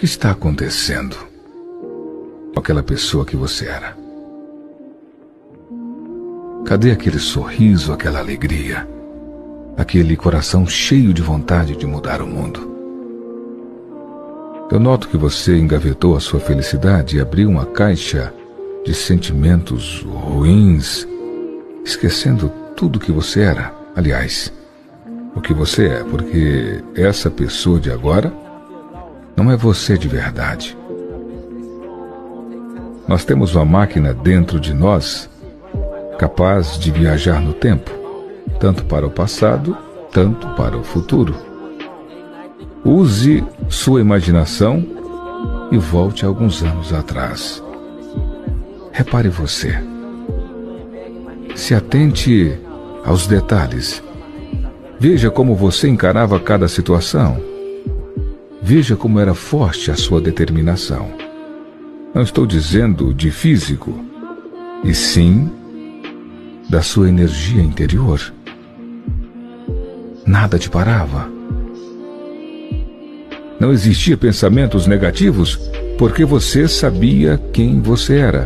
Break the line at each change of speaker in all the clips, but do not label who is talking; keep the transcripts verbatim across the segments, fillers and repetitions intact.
que está acontecendo com aquela pessoa que você era? Cadê aquele sorriso, aquela alegria, aquele coração cheio de vontade de mudar o mundo? Eu noto que você engavetou a sua felicidade e abriu uma caixa de sentimentos ruins, esquecendo tudo que você era. Aliás, o que você é, porque essa pessoa de agora não é você de verdade. Nós temos uma máquina dentro de nós capaz de viajar no tempo, tanto para o passado, tanto para o futuro. Use sua imaginação e volte alguns anos atrás. Repare você. Se atente aos detalhes. Veja como você encarava cada situação. Veja como era forte a sua determinação. Não estou dizendo de físico, e sim da sua energia interior. Nada te parava. Não existia pensamentos negativos porque você sabia quem você era.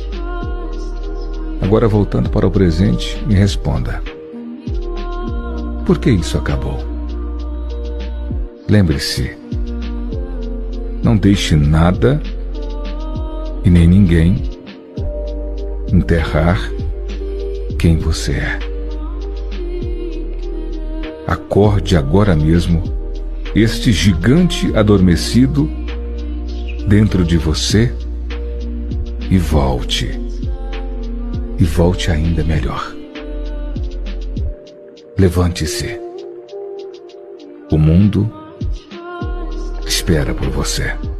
Agora, voltando para o presente, me responda. Por que isso acabou? Lembre-se, não deixe nada e nem ninguém enterrar quem você é. Acorde agora mesmo este gigante adormecido dentro de você e volte. E volte ainda melhor. Levante-se. O mundo espera por você.